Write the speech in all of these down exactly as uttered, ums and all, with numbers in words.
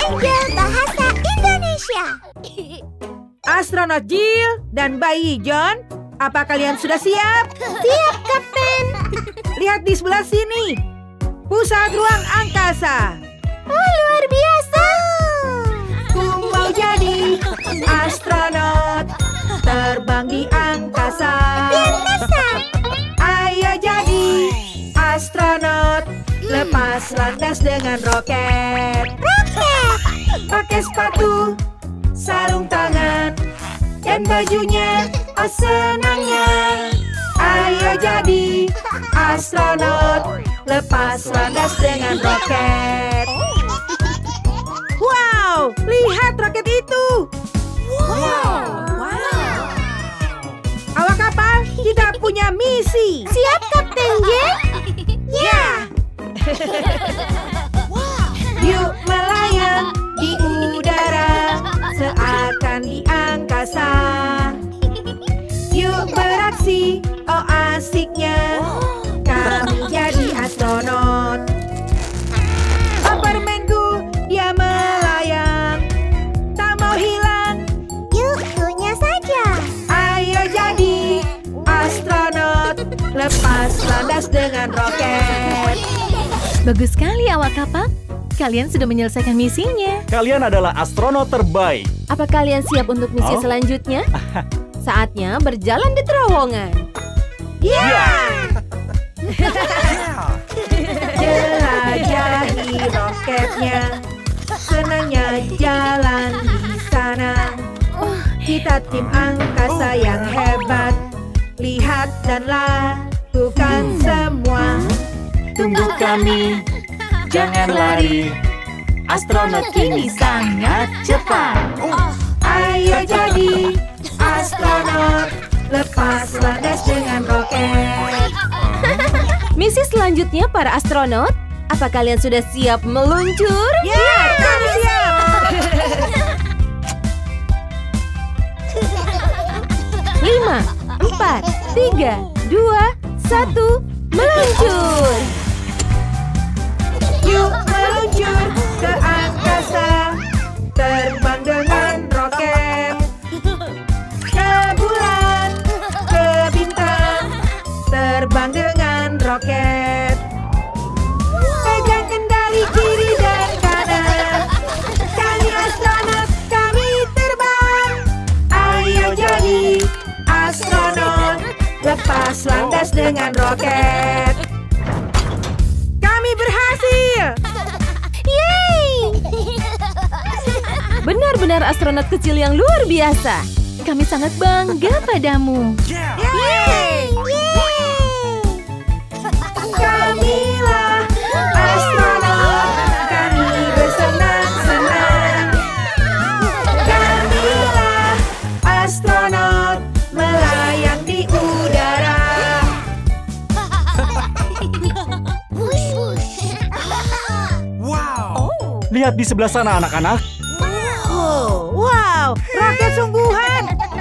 Angel Bahasa Indonesia. Astronot Jill dan bayi John, apa kalian sudah siap? Siap, Kapten. Lihat di sebelah sini. Pusat ruang angkasa. Oh, luar biasa. Ku mau jadi astronot, terbang di angkasa. Di angkasa. Ayo jadi astronot, lepas landas dengan roket. Roket. Pakai sepatu, sarung tangan, dan bajunya, oh senangnya. Ayo jadi astronot, lepas landas dengan roket. Wow, lihat roket itu. Wow. Awak kapal, kita punya misi. Siap, Kapten Jill? Ya. Yuk melayang di udara, seakan di angkasa. Yuk beraksi, oh asiknya, kami jadi astronot. Supermanku, dia melayang, tak mau hilang. Yuk, punya saja. Ayo jadi astronot, lepas landas dengan roket. Bagus sekali awak kapal. Kalian sudah menyelesaikan misinya. Kalian adalah astronot terbaik. Apa kalian siap untuk misi Oh? selanjutnya? Saatnya berjalan di terowongan. Ya! Jelajahi roketnya, senangnya jalan di sana. Kita tim angkasa yang hebat, lihat dan lakukan semua. Tunggu kami, jangan lari. Astronot ini sangat cepat. Ayo jadi astronot, lepas landas dengan roket. Misi selanjutnya para astronot. Apa kalian sudah siap meluncur? Ya, kami siap. Lima, empat, tiga, dua, satu, meluncur. Yuk meluncur ke angkasa, terbang dengan roket. Ke bulan, ke bintang, terbang dengan roket. Pegang kendali kiri dan kanan, kami astronot, kami terbang. Ayo jadi astronot, lepas landas dengan roket. Kami berhasil. Yeay! Benar-benar astronot kecil yang luar biasa. Kami sangat bangga padamu. Yeay! Kamilah astronot, kami bersenang-senang. Kamilah astronot, melayang di udara. Lihat di sebelah sana anak-anak. Oh, wow, roket sungguhan.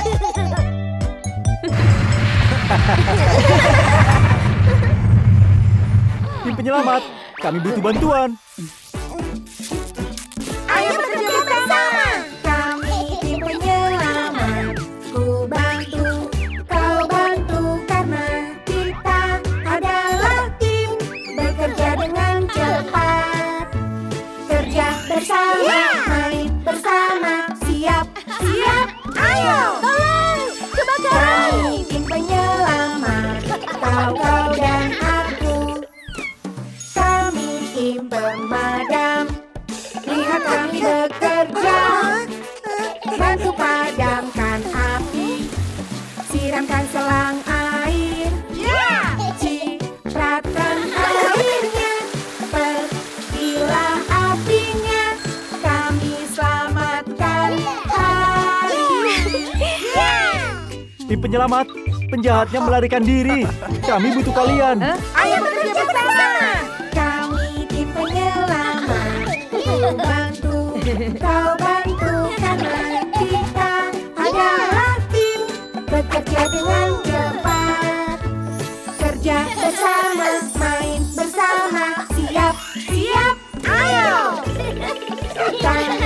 Tim penyelamat, kami butuh bantuan. Ayo bekerja bersama. Kami tim penyelamat. Ku bantu, kau bantu, karena kita adalah tim bekerja dengan cepat. Kerja bersama, main bersama, siap, siap, ayo. Tolong! Kebakaran! Kami tim penyelamat, kau, kau dan aku. Kami tim pemadam, lihat kami bekerja. Bantu padamkan api, siramkan selang air. Cipratan airnya, pergilah apinya. Kami selamatkan hari. Tim penyelamat, penjahatnya melarikan diri. Kami butuh kalian. Ayo bekerja bersama. Kami tim penyelamat. Ku bantu, kau bantu, karena kita adalah tim bekerja dengan cepat. Kerja bersama, main bersama, siap, siap, ayo. Tangan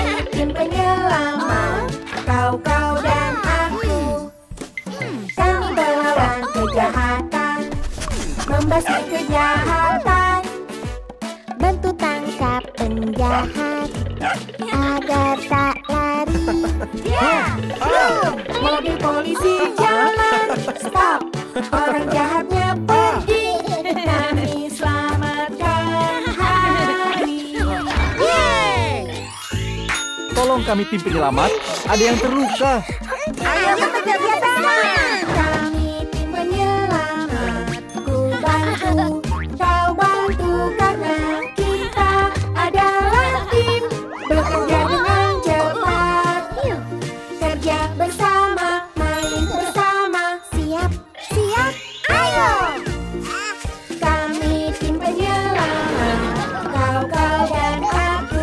membasmi kejahatan. Bantu tangkap penjahat agar tak lari. Ya, mobil polisi jalan. Stop, orang jahatnya pergi. Kami selamatkan hari. Yeay! Tolong kami tim penyelamat, ada yang terluka. Ayo bekerja bersama. Kami tim penyelamat. Ku bantu, kau bantu, karena kita adalah tim. Bekerja dengan cepat. Kerja bersama, main bersama. Siap, siap, ayo. Kami tim penyelamat. Kau, kau, dan aku.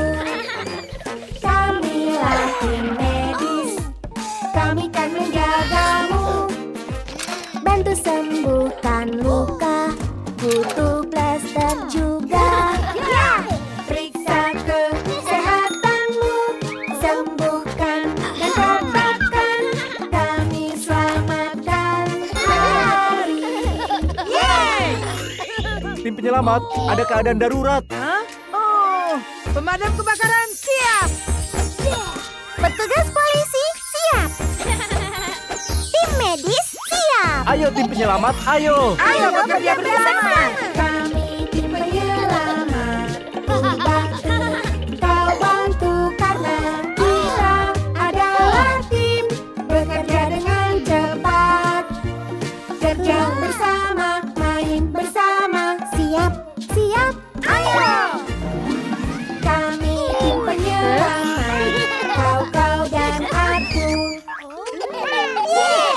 Kamilah tim medis. Kami kan menjagamu. Bantu sembuhkan luka. Butuh plester juga. Periksa kesehatanmu. Sembuhkan dan katakan kami selamatkan hari. Yeay! Tim penyelamat, ada keadaan darurat. Hah? Oh, pemadam kebakaran siap. Petugas polisi siap. Tim medis siap. Ayo tim penyelamat, ayo. Ayo bekerja bersama. Kami tim penyelamat. Ku bantu, kau bantu, karena kita adalah tim. Bekerja dengan cepat. Kerja bersama, main bersama. Siap, siap, ayo. Kami tim penyelamat. Kau, kau, dan aku. Yeay!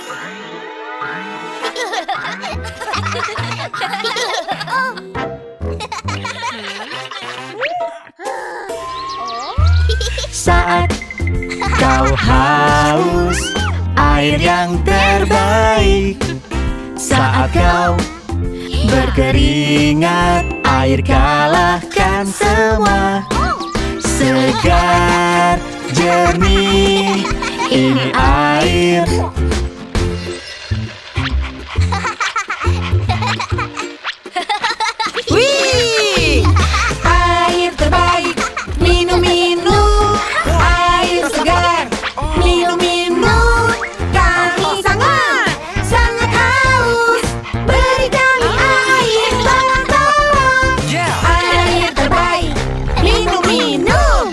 Saat kau haus, air yang terbaik. Saat kau berkeringat, air kalahkan semua. Segar, jernih, ini air. Wih! Air terbaik, minum-minum. Air segar, minum-minum. Kami sangat, sangat haus. Beri kami air, tolong, tolong. Air terbaik, minum-minum.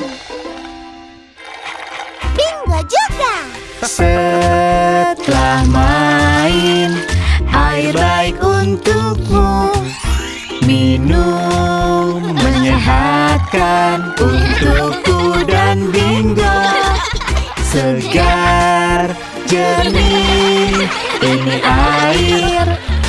Bingo juga. Setelah main, air baik untukmu. Minum menyehatkan untukku dan Bingo. Segar, jernih, ini air.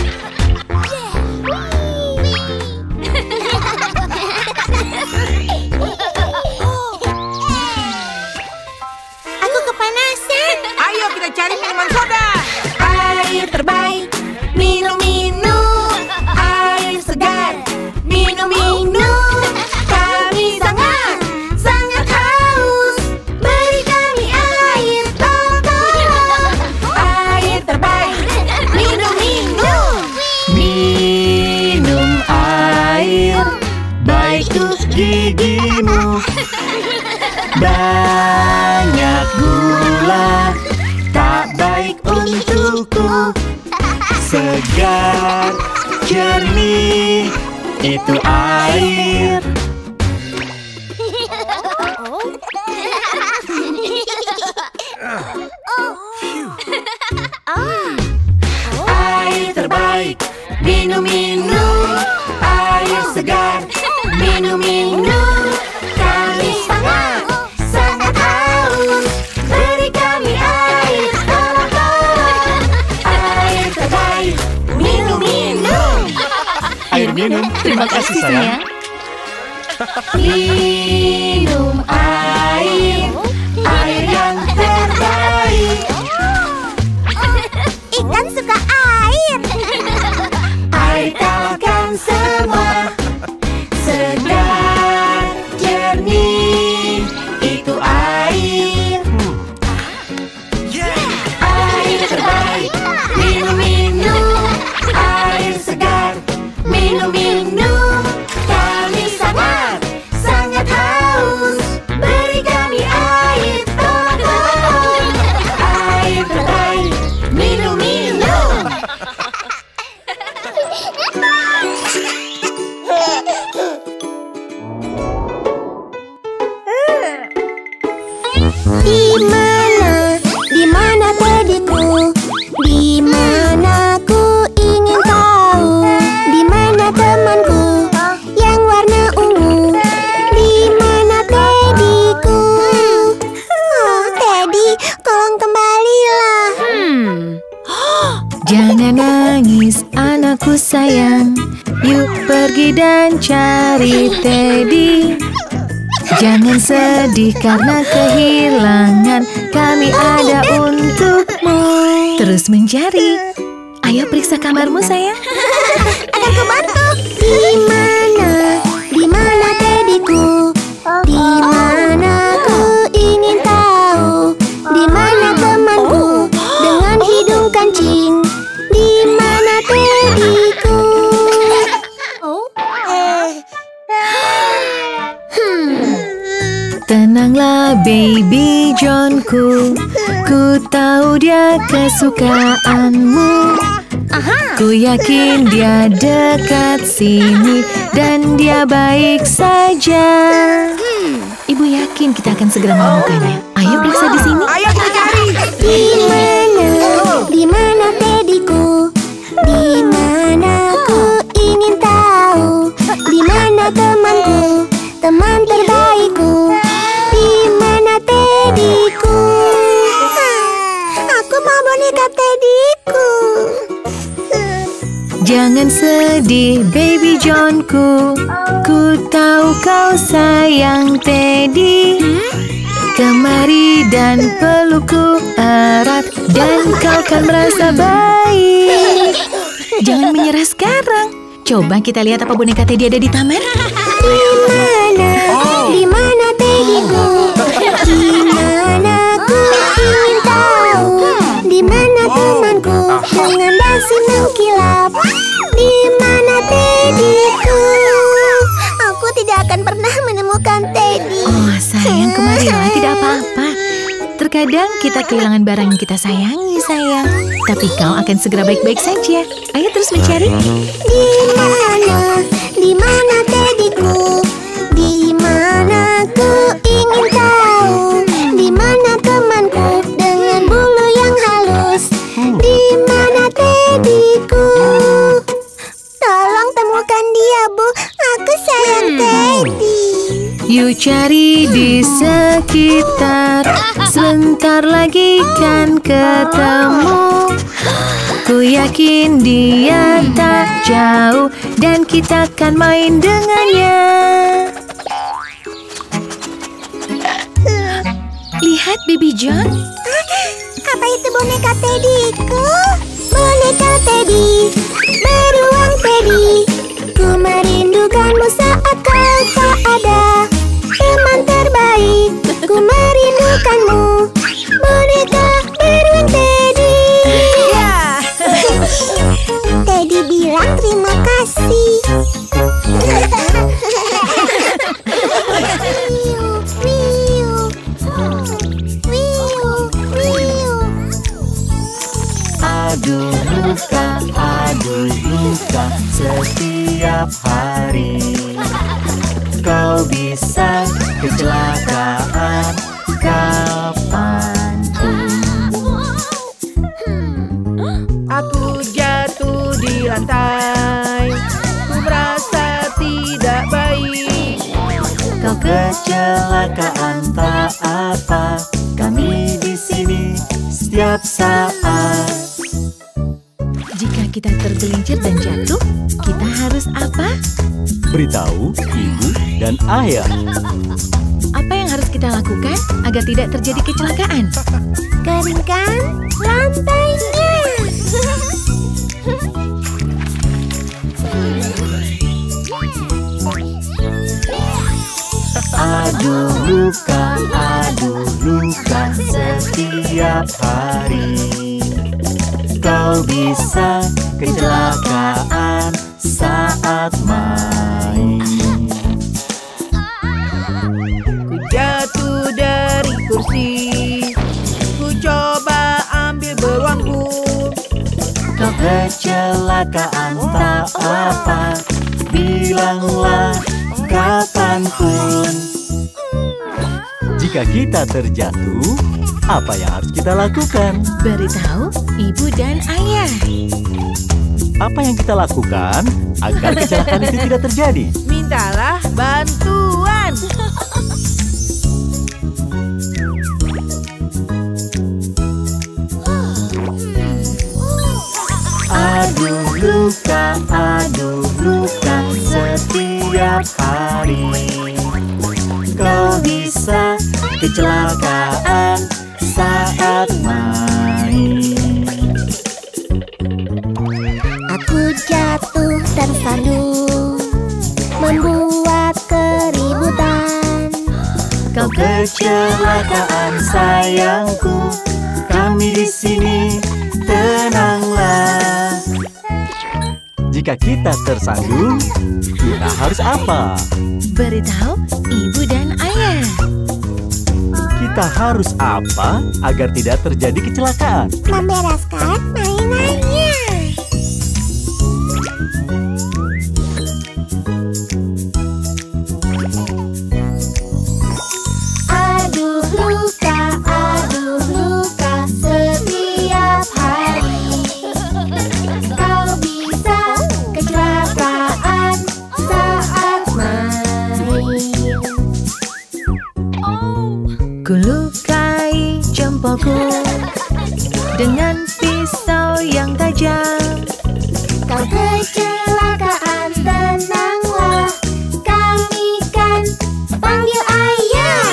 Aku kepanasan. Ayo kita cari minuman soda. Air terbaik, minum-minum. Air segar, minum-minum. Kami sangat, sangat haus. Beri kami air, tolong, tolong. Air terbaik, minum-minum. Minum air, baik untuk gigimu. Banyak gula, tak baik untukku. Segar, jernih, itu air. Air terbaik, minum-minum. Air segar, minum-minum. Kami sangat, sangat haus. Beri kami air, tolong, tolong. Air terbaik, minum-minum. Air minum, terima kasih sayang. Minum air, air yang terbaik. Ikan suka air. Air kalahkan semua. Segar, jernih, itu air. Air terbaik, minum-minum. Air segar, mana, di mana Teddyku? Di mana ku ingin tahu? Di mana temanku yang warna ungu? Di mana Teddyku? Oh, Teddy, tolong kembalilah. Hmm. Jangan nangis anakku sayang, yuk pergi dan cari Teddy. Jangan sedih karena kehilangan, kami ada untukmu. Terus mencari. Ayo periksa kamarmu sayang. Akan kubantu. Di mana, di mana Teddyku? Di mana ku ingin tahu? Di mana temanku dengan hidung kancing? Di mana Teddyku? Tenanglah baby Johnku, ku tahu dia kesukaanmu. Ku yakin dia dekat sini dan dia baik saja. Ibu yakin kita akan segera menemukannya. Ayo periksa di sini. Ayo kita cari. Di mana, di mana Teddyku? Di mana ku ingin tahu? Di mana temanku, teman terbaikku? Di mana Teddyku? Aku mau boneka Teddyku. Jangan sedih baby Johnku, ku tahu kau sayang Teddy. Kemari dan pelukku erat dan kau akan merasa baik. Jangan menyerah sekarang. Coba kita lihat apa boneka Teddy ada di taman. Di mana, di mana Teddyku? Di mana ku ingin tahu? Di mana temanku dengan dasi mengkilap? Di mana Teddyku? Aku tidak akan pernah menemukan Teddy. Oh sayang, kemarilah, tidak apa-apa. Terkadang kita kehilangan barang yang kita sayangi sayang, tapi kau akan segera baik-baik saja. Ayo terus mencari. Di mana, di mana Teddyku? Di mana ku ingin tahu? Di mana temanku dengan bulu yang halus? Di mana Teddyku? Tolong temukan dia, Bu. Aku sayang Teddy. Yuk cari di sekitar, sebentar lagi kan ketemu. Ku yakin dia tak jauh dan kita akan main dengannya. Lihat baby John. Apa itu boneka Teddyku? Boneka Teddy, beruang Teddy. Ku merindukanmu saat kau tak ada. Teman terbaik, ku merindukanmu. Boneka beruang Teddy. Teddy bilang terima kasih. Aduh luka, aduh luka setiap hari. Kau bisa kecelakaan kapanpun. Aku jatuh di lantai, ku merasa tidak baik. Kau kecelakaan tak apa, kami di sini setiap saat. Jika kita tergelincir dan jatuh, kita harus apa? Beritahu ibu dan ayah. Apa yang harus kita lakukan agar tidak terjadi kecelakaan? Keringkan lantainya. Aduh luka, aduh luka setiap hari. Kau bisa kecelakaan saat main. Ku jatuh dari kursi, ku coba ambil beruangku. Kau kecelakaan tak apa, bilanglah kapanpun. Jika kita terjatuh, apa yang harus kita lakukan? Beritahu ibu dan ayah. Apa yang kita lakukan agar kecelakaan itu tidak terjadi? Mintalah bantuan. Aduh luka, aduh luka setiap hari. Kau bisa kecelakaan saat main. Aku jatuh tersandung, membuat keributan. Kau kecelakaan sayangku, kami di sini tenanglah. Jika kita tersandung, kita harus apa? Beritahu ibu dan ayah. Kita harus apa agar tidak terjadi kecelakaan? Membereskan mainannya. Aduh luka, aduh luka setiap hari. Kau bisa kecelakaan saat main. Kulukai jempolku dengan pisau yang tajam. Kau kecelakaan, tenanglah, kami kan panggil ayah.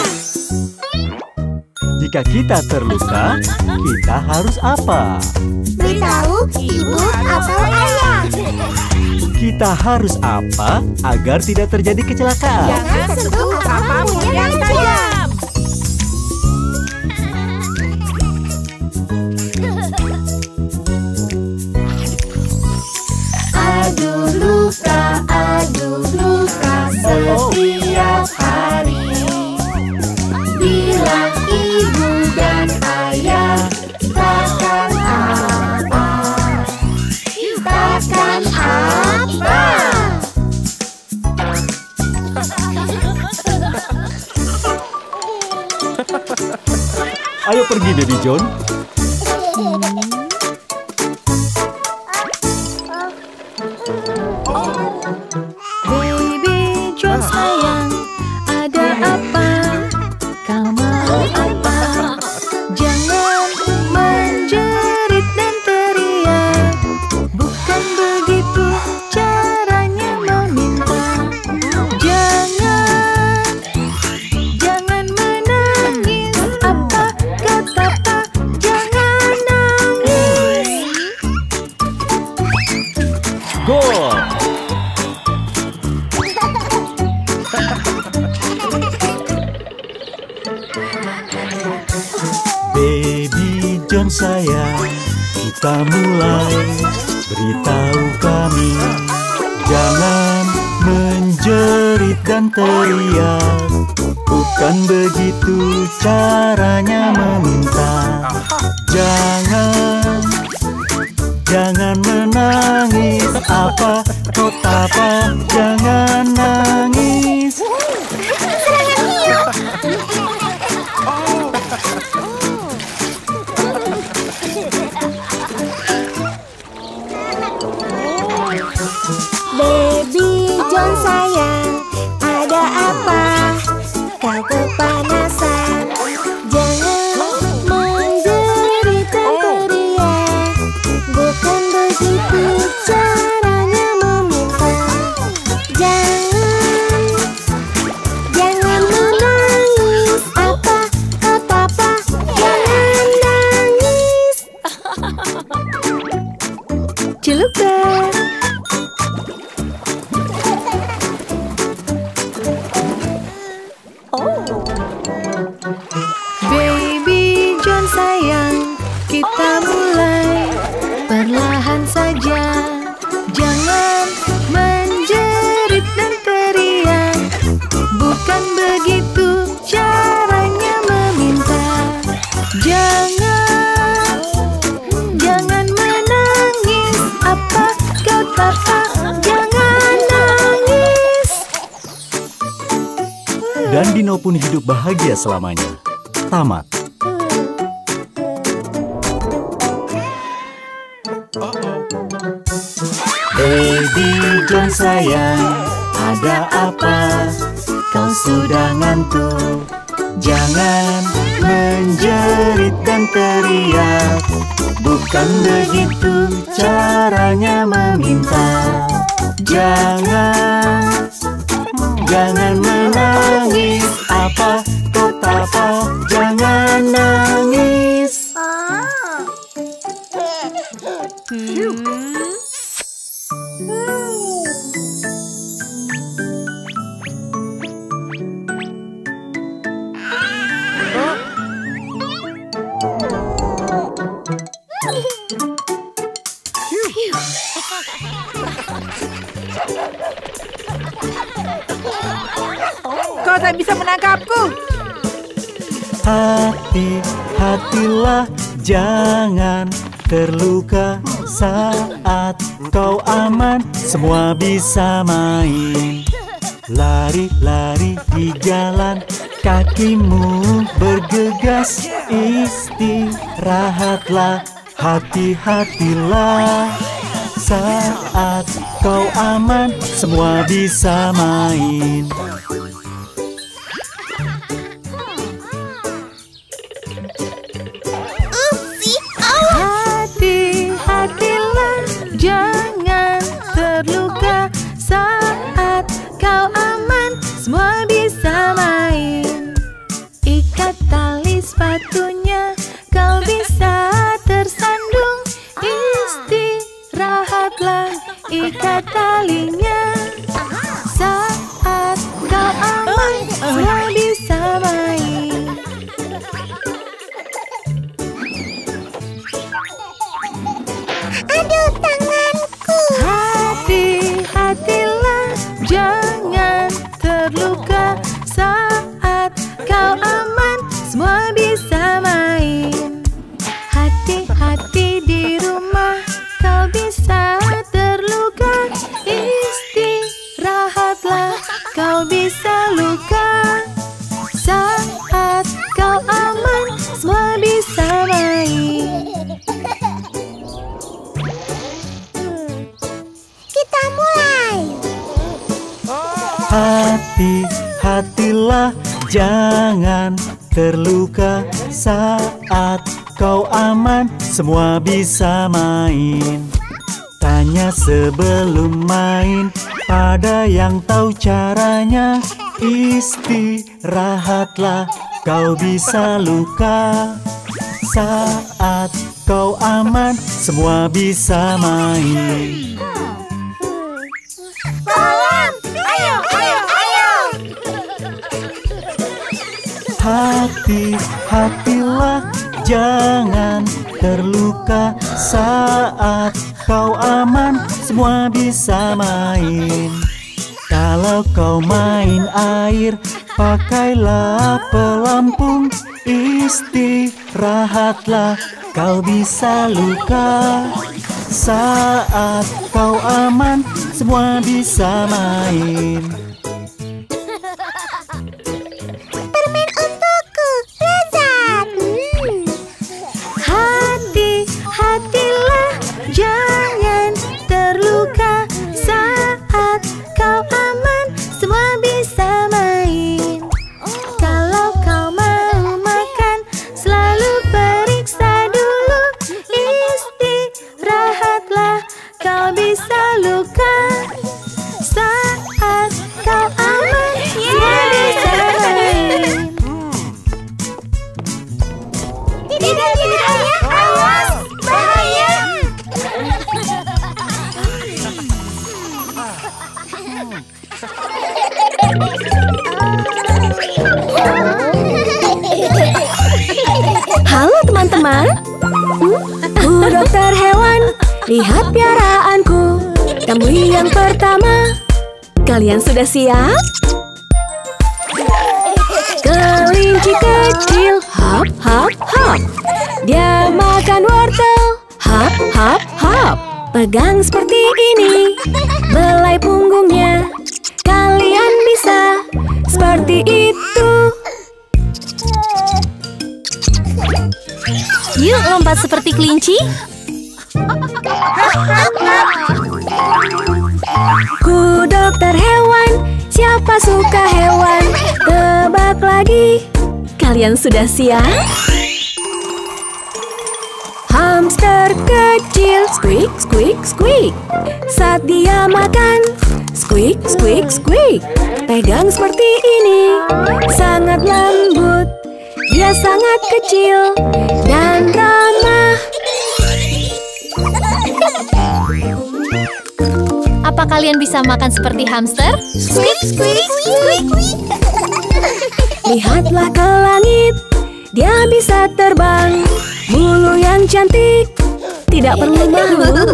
Jika kita terluka, kita harus apa? Beritahu ibu atau ayah. Kita harus apa agar tidak terjadi kecelakaan? Jangan sentuh apapun yang tajam. Aduh luka, aduh luka setiap hari. Bilang ibu dan ayah, takkan apa, takkan apa. Ayo pergi, Baby John. Baby John sayang, ada apa? Kau mau apa? Jangan menjerit dan teriak. Bukan begitu caranya meminta. Jangan, jangan menangis. Apa kata Pak? Jangan nangis. Gol! Baby John sayang, kita mulai. Beritahu kami, jangan menjerit dan teriak. Bukan begitu caranya meminta. Jangan, jangan menangis. Apa kau apa? Jangan nangis. Baby John sayang, ada apa? Kau kepanasan. Jangan menjerit dan teriak. Bukan begitu caranya meminta. Jangan, jangan menangis. Apa kata apa? Jangan nangis. Celupar. Oh. ataupun hidup bahagia selamanya. Tamat. Baby John sayang, ada apa? Kau sudah ngantuk? Jangan menjerit dan teriak. Bukan begitu caranya meminta. Jangan, jangan menangis. Apa, apa, jangan nangis. Hmm. Kau tak bisa menangkapku. Hati-hatilah, jangan terluka. Saat kau aman, semua bisa main. Lari-lari di jalan, kakimu bergegas. Istirahatlah, hati-hatilah. Saat kau aman, semua bisa main. Hati-hatilah, jangan terluka. Saat kau aman, semua bisa main. Ikat tali sepatunya, kau bisa tersandung. Istirahatlah, ikat talinya. Saat kau aman, semua bisa main. Aduh, tanganku. Hati-hatilah, jangan terluka. Saat kau aman, semua bisa main. Hati-hati di rumah, kau bisa terluka. Istirahatlah, kau bisa luka. Saat kau aman, semua bisa main. Kita mulai. Hati-hatilah, jangan terluka. Saat kau aman, semua bisa main. Tanya sebelum main pada yang tahu caranya. Istirahatlah, kau bisa luka. Saat kau aman, semua bisa main. Tolong, ayo, ayo, ayo. Hati-hatilah, jangan terluka. Saat kau aman, semua bisa main. Kalau kau main air, pakailah pelampung. Istirahatlah, kau bisa luka. Saat kau aman, semua bisa main. Permen untukku, lezat. Hmm. Hati-hatilah, jangan terluka. Saat kau aman, semua bisa main. Kalau kau mau makan, selalu periksa dulu. Istirahatlah, kau bisa luka. Saat kau aman, semua bisa main. Tidak, tidak, ayah, awas, bahaya. Halo teman-teman, Bu dokter hewan, lihat piaraanku. Kamu yang pertama, kalian sudah siap? Kelinci kecil, hop, hop, hop. Dia makan wortel, hop, hop, hop. Pegang seperti ini, belai punggungnya. Kalian bisa seperti itu. Lompat seperti kelinci? Ku dokter hewan, siapa suka hewan? Tebak lagi. Kalian sudah siap? Hamster kecil, squeak, squeak, squeak. Saat dia makan, squeak, squeak, squeak. Pegang seperti ini, sangat lembut. Dia sangat kecil dan ramah. Apa kalian bisa makan seperti hamster? Squeak, squeak, squeak. Lihatlah ke langit, dia bisa terbang. Bulu yang cantik, tidak perlu malu.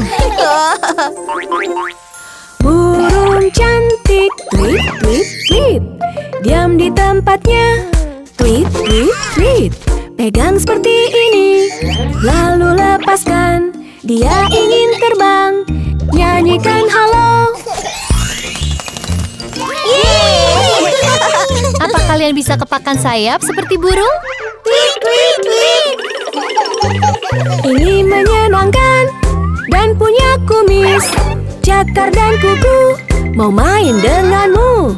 Burung cantik, tweet, tweet, tweet. Diam di tempatnya, tweet, tweet, tweet. Pegang seperti ini, lalu lepaskan. Dia ingin terbang, nyanyikan halo. Apa kalian bisa kepakan sayap seperti burung? Tweet, tweet, tweet. Ini menyenangkan dan punya kumis, cakar dan kuku. Mau main denganmu.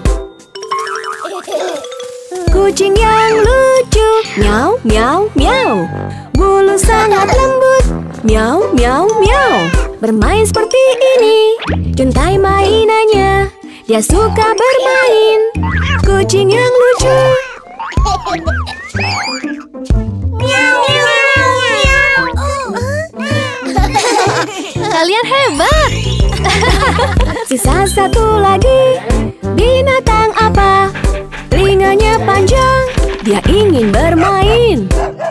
Kucing yang lucu, miau, miau, miau. Bulu sangat lembut, miau, miau, miau. Bermain seperti ini, juntai mainannya. Dia suka bermain, kucing yang lucu. Miau, miau, miau. Kalian hebat. Sisa satu lagi. Binatang apa? Telinganya panjang, dia ingin bermain.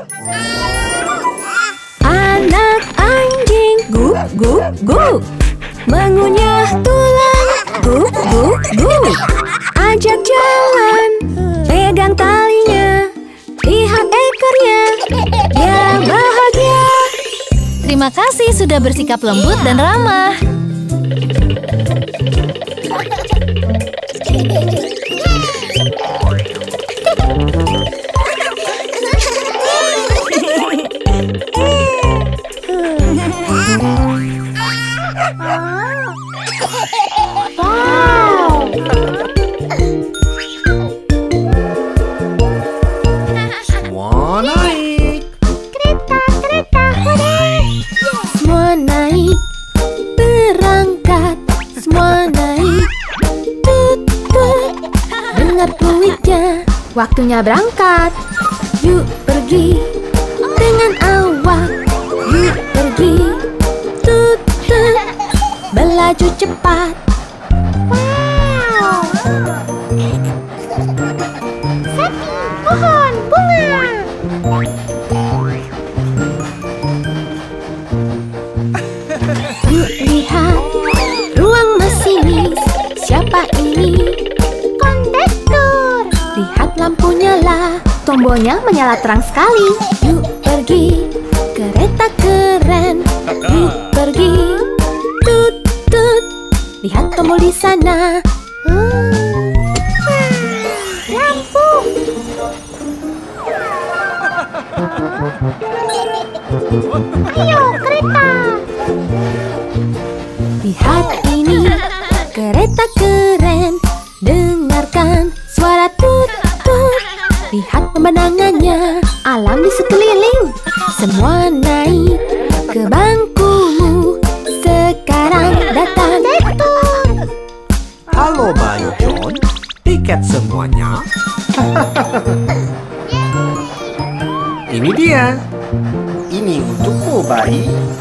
Anak anjing, guk, guk, guk. Mengunyah tulang, guk, guk, guk. Ajak jalan, pegang talinya. Lihat ekornya, dia bahagia. Terima kasih sudah bersikap lembut dan ramah. Semua naik. Kereta, kereta, hore. Semua naik, berangkat. Semua naik, tut, tut. Dengar fluidnya, waktunya berangkat. Yuk pergi dengan awak. Yuk pergi, tut, tut. Melaju cepat. Wow. Sapi, pohon, bunga. Yuk lihat ruang masinis. Siapa ini? Kondektur. Lihat lampu nyala, tombolnya menyala terang sekali. Yuk pergi, kereta keren. Yuk pergi, tut tut. Lihat tombol di sana. Hmm. Lampu. Ayo, kereta. Lihat ini, kereta keren. Dengarkan suara tut tut. Lihat pemandangannya, alam di sekeliling. Semua naik ke bangkumu. Sekarang datang. Halo Bayi John, tiket semuanya. Ini dia. Ini untukmu, Bayi.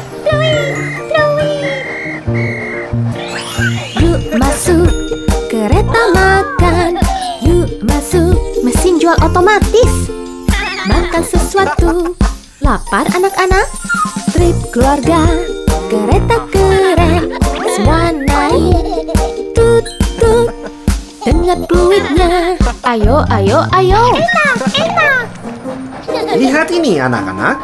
Yuk masuk, kereta makan. Yuk masuk, mesin jual otomatis. Makan sesuatu, lapar anak-anak. Trip keluarga, kereta keren. Semua naik, tut tut. Dengar fluidnya, ayo ayo ayo. Enak, enak. Lihat ini anak-anak.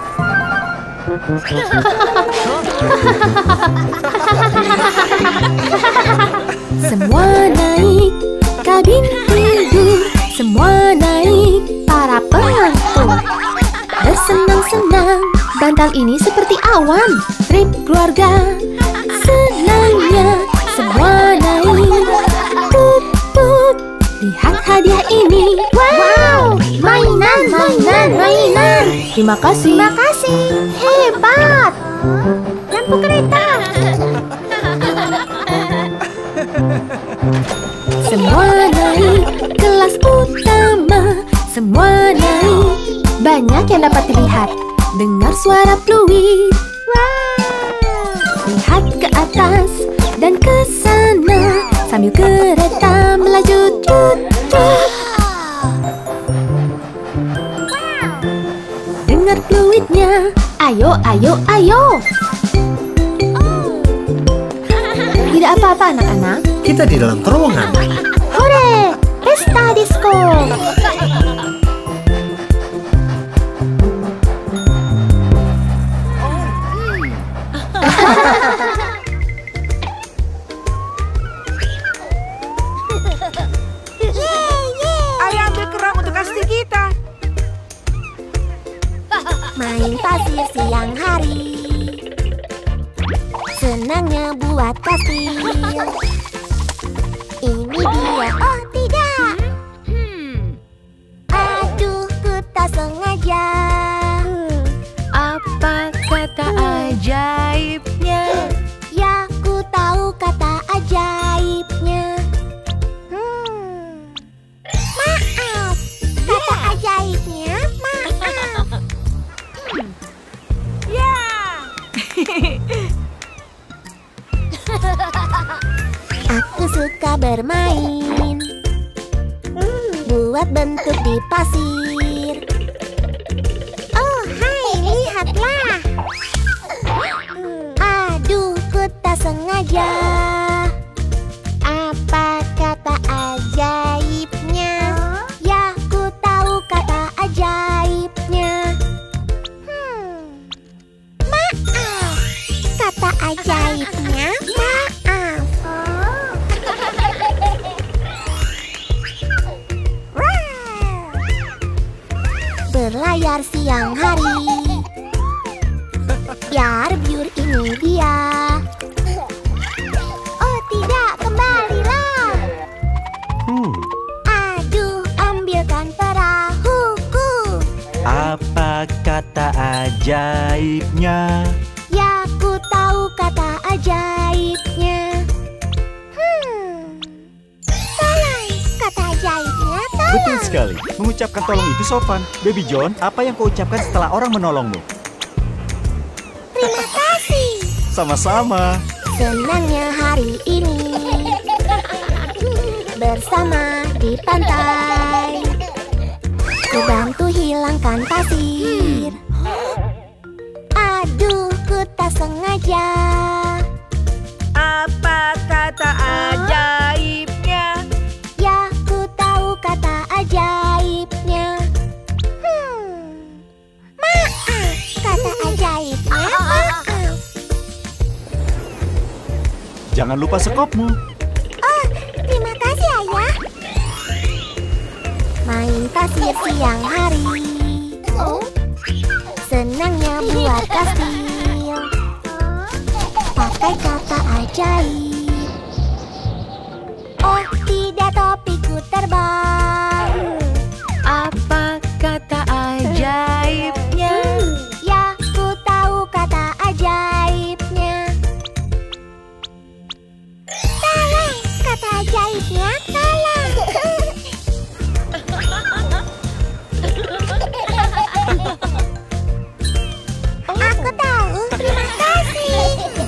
Semua naik, kabin tidur. Semua naik, para pengantin bersenang-senang dan Malam ini seperti awan. Trip keluarga, senangnya semua naik. Pup, pup, lihat hadiah ini. Wow, mainan, mainan, mainan. Terima kasih. Terima kasih. Hebat. Lampu kereta. Semua naik kelas utama. Semua naik. Banyak yang dapat dilihat. Dengar suara fluid. Lihat ke atas dan ke sana sambil kereta melaju. Tut, tut. Dengar fluidnya. Ayo, ayo, ayo. Tidak apa-apa anak-anak. Kita di dalam terowongan. Hore, pesta disko. Ayo ambil kerang untuk kasih kita. Main pasir siang hari. Senangnya buat kastil. Ini dia. Oh tidak. Aduh, ku tak sengaja. Apa kata ajaibnya? Ya, ku tahu kata ajaibnya. Hmm. Maaf, kata ajaibnya maaf. Ya. Aku suka bermain, buat bentuk di pasir. Oh, hai, lihatlah. Aduh, ku tak sengaja. Apa kata ajaibnya? Ya, ku tahu kata ajaibnya. Hmm. Maaf, kata ajaibnya maaf. Berlayar siang hari. Biar biur ini dia. Oh tidak, kembalilah. Hmm, Aduh, ambilkan perahuku. apa kata ajaibnya? Ya, ku tahu kata ajaibnya. Hmm. Tolong, kata ajaibnya tolong. Betul sekali. Mengucapkan tolong itu sopan. Baby John, apa yang kau ucapkan setelah orang menolongmu? Terima kasih. Sama-sama. Senangnya hari ini bersama di pantai. Ku bantu hilangkan pasir. Aduh, ku tak sengaja. Apa kata ajaibnya? Ya, ku tahu kata ajaibnya. Hmm. Maaf, kata ajaibnya maaf. Jangan lupa sekopmu. Oh, terima kasih ayah. Main pasir siang hari. Senangnya buat kastil. Pakai kata ajaib. Oh tidak, topiku terbang. Apa kata ajaibnya? Ya, ku tahu kata ajaibnya. Tolong, kata ajaibnya tolong. Aku tahu, terima kasih.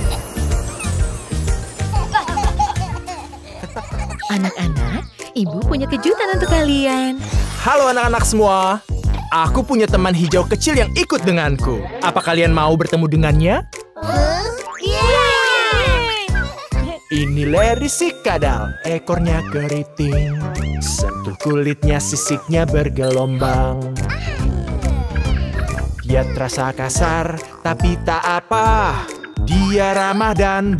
Anak-anak, ibu punya kejutan untuk kalian. Halo anak-anak semua. Aku punya teman hijau kecil yang ikut denganku. Apa kalian mau bertemu dengannya? Ini Larry si kadal, ekornya keriting. Sentuh kulitnya, sisiknya bergelombang. Dia terasa kasar, tapi tak apa. Dia ramah dan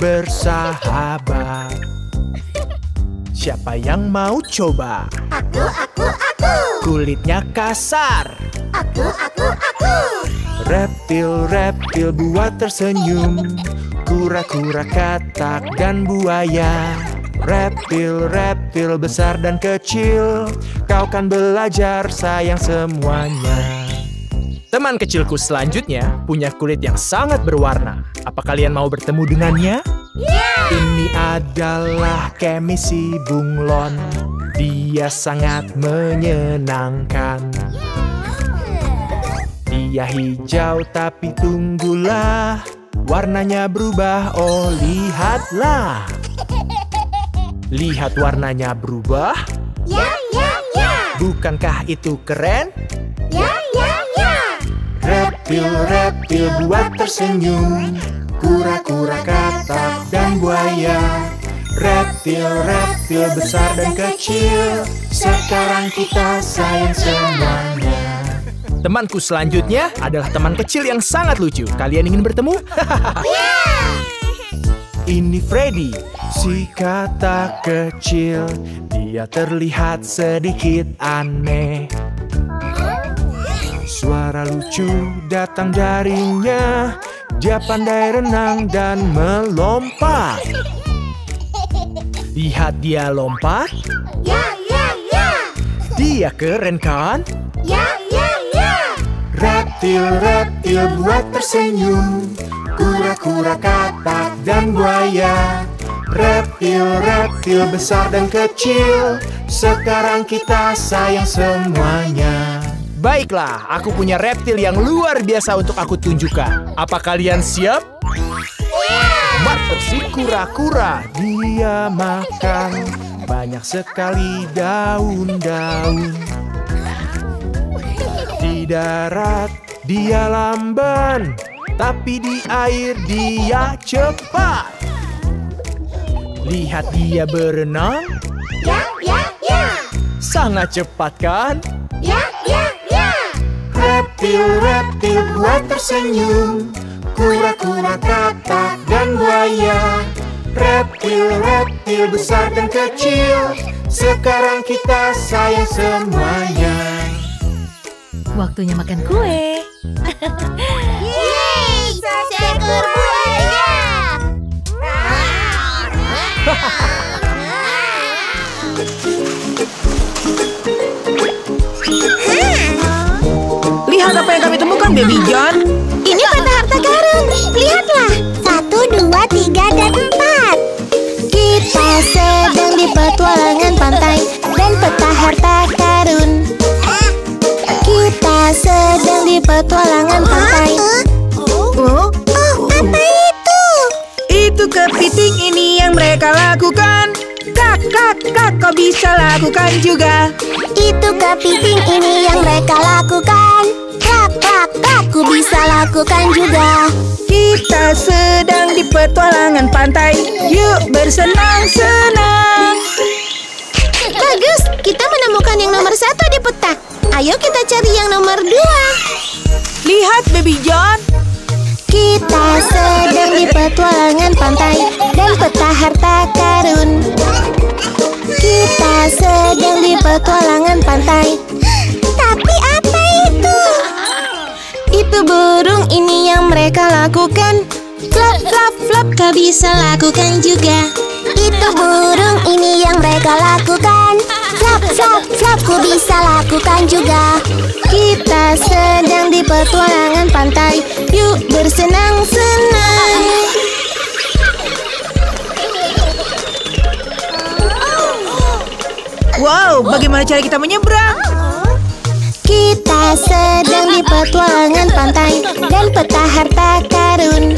bersahabat. Siapa yang mau coba? Aku, aku, aku. aku. Kulitnya kasar. Aku, aku, aku. Reptil-reptil buat tersenyum. Kura-kura, katak, dan buaya. Reptil-reptil besar dan kecil, kau kan belajar sayang semuanya. Teman kecilku selanjutnya punya kulit yang sangat berwarna. Apa kalian mau bertemu dengannya? Yeah. Ini adalah Kemi si bunglon. Dia sangat menyenangkan. Dia hijau tapi tunggulah, warnanya berubah, oh lihatlah. Lihat warnanya berubah. Ya, ya, ya. Bukankah itu keren? Ya, ya, ya. Reptil-reptil buat tersenyum. Kura-kura, katak, dan buaya. Reptil-reptil besar dan kecil, sekarang kita sayang semuanya. Temanku selanjutnya adalah teman kecil yang sangat lucu. Kalian ingin bertemu? Ini Freddy, si katak kecil. Dia terlihat sedikit aneh. Suara lucu datang darinya. Dia pandai renang dan melompat. Lihat dia lompat. Ya, ya, ya. Dia keren kan? Ya, ya, ya. Reptil-reptil buat tersenyum. Kura-kura, katak, dan buaya. Reptil-reptil besar dan kecil, sekarang kita sayang semuanya. Baiklah, aku punya reptil yang luar biasa untuk aku tunjukkan. Apa kalian siap? Mata si kura-kura, dia makan banyak sekali daun-daun. Di darat dia lamban, tapi di air dia cepat. Lihat dia berenang. Ya, ya, ya. Sangat cepat kan? Ya, ya, ya. Reptil-reptil buat tersenyum. Kura-kura, katak, dan buaya. Reptil-reptil besar dan kecil, sekarang kita sayang semuanya. Waktunya makan kue. Yeay, seekor buaya. Lihat apa yang kami temukan, Baby John. Ini peta harta karun. Lihatlah. Satu, dua, tiga, dan empat. Kita sedang di petualangan pantai dan peta harta karun. Kita sedang di petualangan pantai. Oh, Oh, apa itu? itu kepiting ini yang mereka lakukan. Kak, kak, kak, kau bisa lakukan juga. Itu kepiting ini yang mereka lakukan. Klak, klak, klak, ku bisa lakukan juga. Kita sedang di petualangan pantai. Yuk bersenang-senang. Bagus, kita menemukan yang nomor satu di peta. Ayo kita cari yang nomor dua. Lihat, Baby John. Kita sedang di petualangan pantai dan peta harta karun. Kita sedang di petualangan pantai. Tapi apa itu? Itu burung ini yang mereka lakukan. Flap, flap, flap, kau bisa lakukan juga. Itu burung ini yang mereka lakukan. Flap, flap, flap, ku bisa lakukan juga. Kita sedang di petualangan pantai. Yuk bersenang-senang. Wow, bagaimana cara kita menyeberang? Kita sedang di petualangan pantai dan peta harta karun.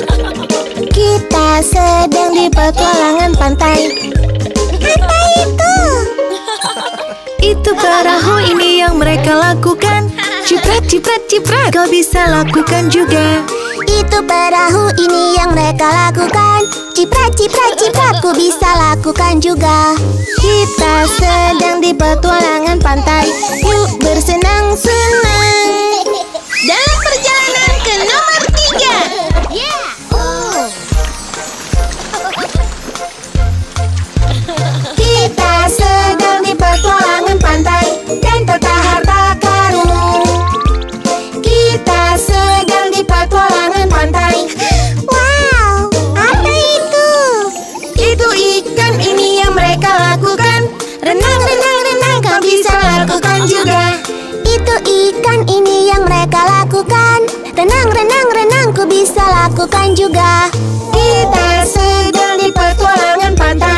Kita sedang di petualangan pantai. Apa itu? Itu perahu ini yang mereka lakukan. Ciprat, ciprat, ciprat, kau bisa lakukan juga. Itu perahu ini yang mereka lakukan. Ciprat, ciprat, ciprat, ku bisa lakukan juga. Kita sedang di petualangan pantai. Yuk bersenang-senang. Dalam perjalanan ke nomor tiga. Kita sedang di petualangan pantai dan mereka lakukan. Renang, renang, renang, ku bisa lakukan juga. Kita sedang di petualangan pantai.